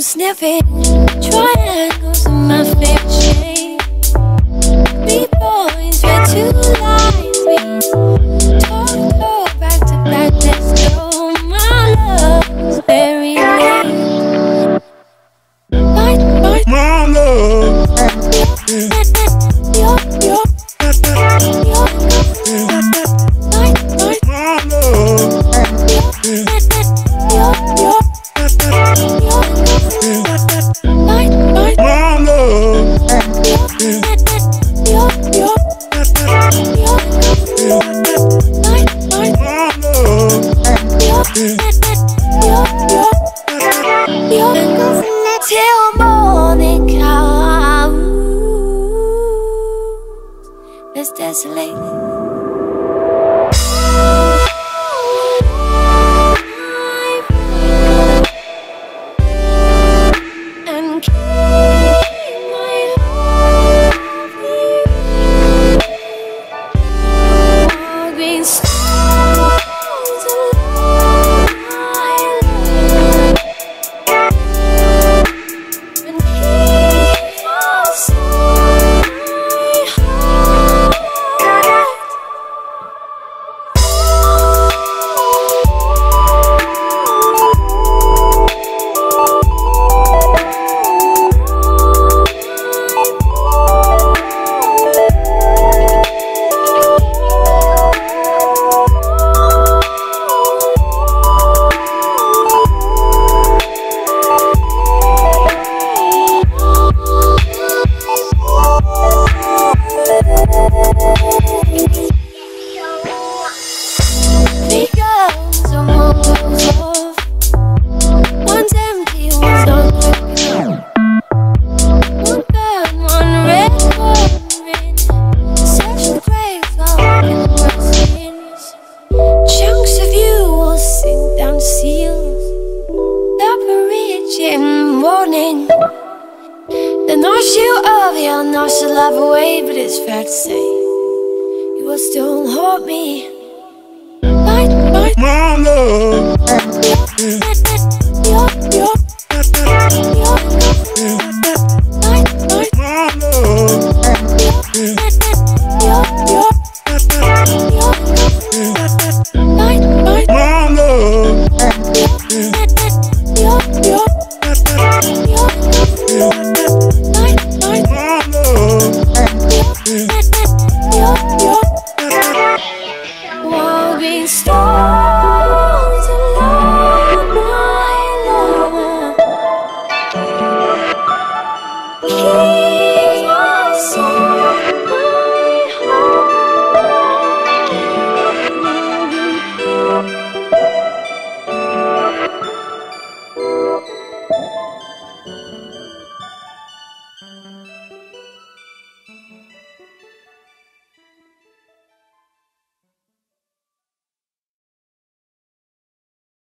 sniffing triangles in my favorite shape. 3 points where 2 lines meet. Talk back to back, let's go. My love's very late. My love. Till morning comes, let's tessellate. The notion of your notion life away, but it's fair to say you will still haunt me. My love.